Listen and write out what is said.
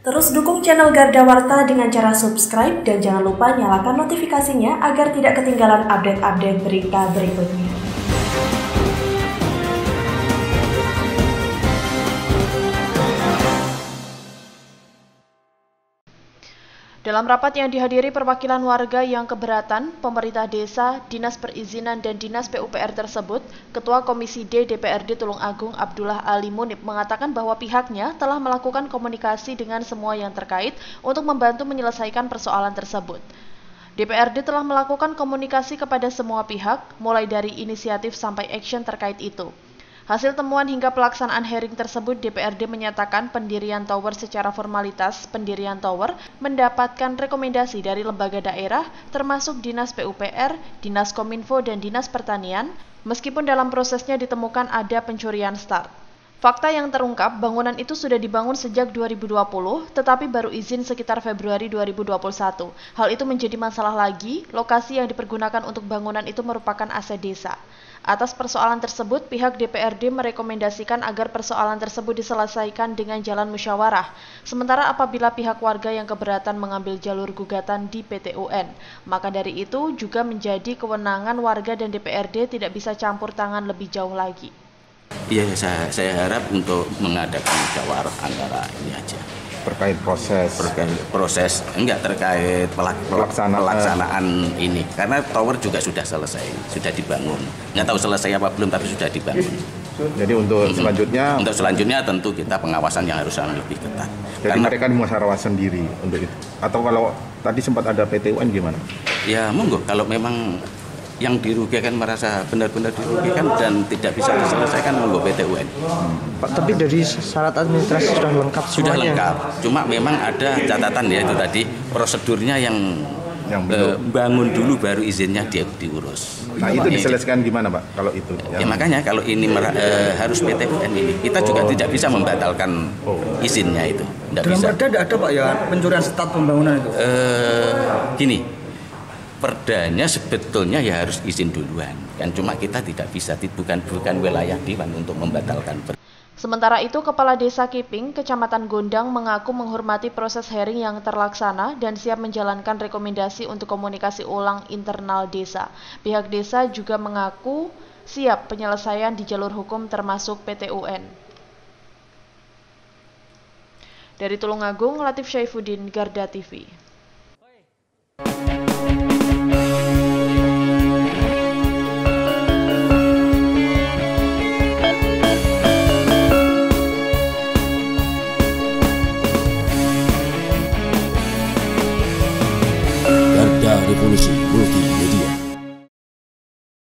Terus dukung channel Garda Warta dengan cara subscribe dan jangan lupa nyalakan notifikasinya agar tidak ketinggalan update-update berita berikutnya. Dalam rapat yang dihadiri perwakilan warga yang keberatan, pemerintah desa, Dinas Perizinan dan Dinas PUPR tersebut, Ketua Komisi D DPRD Tulungagung Abdullah Ali Munib mengatakan bahwa pihaknya telah melakukan komunikasi dengan semua yang terkait untuk membantu menyelesaikan persoalan tersebut. DPRD telah melakukan komunikasi kepada semua pihak, mulai dari inisiatif sampai action terkait itu. Hasil temuan hingga pelaksanaan hearing tersebut, DPRD menyatakan pendirian tower secara formalitas pendirian tower mendapatkan rekomendasi dari lembaga daerah termasuk Dinas PUPR, Dinas Kominfo, dan Dinas Pertanian, meskipun dalam prosesnya ditemukan ada pencurian start. Fakta yang terungkap, bangunan itu sudah dibangun sejak 2020, tetapi baru izin sekitar Februari 2021. Hal itu menjadi masalah lagi, lokasi yang dipergunakan untuk bangunan itu merupakan aset desa. Atas persoalan tersebut, pihak DPRD merekomendasikan agar persoalan tersebut diselesaikan dengan jalan musyawarah. Sementara apabila pihak warga yang keberatan mengambil jalur gugatan di PT UN, maka dari itu juga menjadi kewenangan warga dan DPRD tidak bisa campur tangan lebih jauh lagi. Iya, saya harap untuk mengadakan musyawarah antara ini aja. Terkait proses enggak terkait pelaksanaan ini, karena tower juga sudah selesai, sudah dibangun. Nggak tahu selesai apa belum, tapi sudah dibangun. Jadi untuk selanjutnya tentu kita pengawasan yang harus lebih ketat. Jadi karena mereka musyawarah sendiri untuk itu. Atau kalau tadi sempat ada PT UN gimana? Ya monggo, kalau memang yang dirugikan merasa benar-benar dirugikan dan tidak bisa diselesaikan, monggo PT UN. Pak, tapi dari syarat administrasi sudah lengkap semuanya? Sudah lengkap, cuma memang ada catatan, yaitu tadi prosedurnya yang bangun dulu baru izinnya diurus. Nah itu diselesaikan gimana Pak kalau itu? Ya makanya kalau ini harus PT UN ini, kita juga tidak bisa membatalkan izinnya itu. Dalam perda ada Pak ya pencurian start pembangunan itu? Gini, perdanya sebetulnya ya harus izin duluan, kan cuma kita tidak bisa, bukan wilayah Dewan untuk membatalkan. Sementara itu, Kepala Desa Kiping, Kecamatan Gondang mengaku menghormati proses hearing yang terlaksana dan siap menjalankan rekomendasi untuk komunikasi ulang internal desa. Pihak desa juga mengaku siap penyelesaian di jalur hukum termasuk PT UN. Dari Tulungagung, Latif Syaifuddin, Garda TV. Revolusi Multi